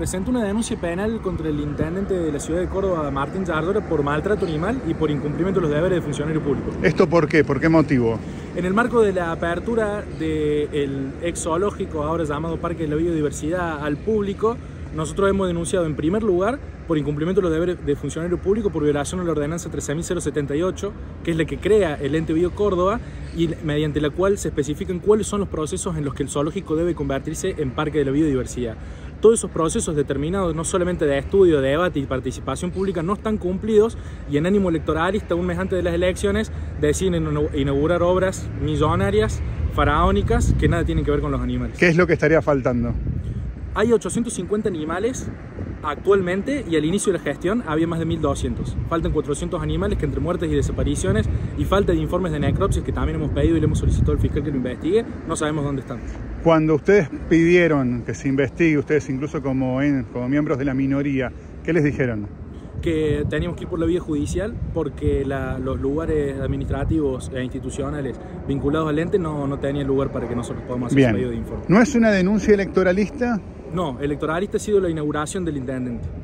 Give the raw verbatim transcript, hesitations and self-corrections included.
presenta una denuncia penal contra el intendente de la ciudad de Córdoba, Martín Yardora, por maltrato animal y por incumplimiento de los deberes de funcionario público. ¿Esto por qué? ¿Por qué motivo? En el marco de la apertura del ex zoológico, ahora llamado Parque de la Biodiversidad, al público, nosotros hemos denunciado en primer lugar por incumplimiento de los deberes de funcionario público por violación a la ordenanza trece mil setenta y ocho, que es la que crea el ente Bio Córdoba y mediante la cual se especifican cuáles son los procesos en los que el zoológico debe convertirse en Parque de la Biodiversidad. Todos esos procesos determinados, no solamente de estudio, de debate y participación pública, no están cumplidos y en ánimo electoralista, un mes antes de las elecciones, deciden inaugurar obras millonarias, faraónicas, que nada tienen que ver con los animales. ¿Qué es lo que estaría faltando? Hay ochocientos cincuenta animales actualmente y al inicio de la gestión había más de mil doscientos. Faltan cuatrocientos animales que entre muertes y desapariciones y falta de informes de necropsias que también hemos pedido y le hemos solicitado al fiscal que lo investigue, no sabemos dónde están. Cuando ustedes pidieron que se investigue, ustedes incluso como, en, como miembros de la minoría, ¿qué les dijeron? Que teníamos que ir por la vía judicial porque la, los lugares administrativos e institucionales vinculados al ente no, no tenían lugar para que nosotros podamos hacer ese pedido de informe. ¿No es una denuncia electoralista? No, electoralista ha sido la inauguración del intendente.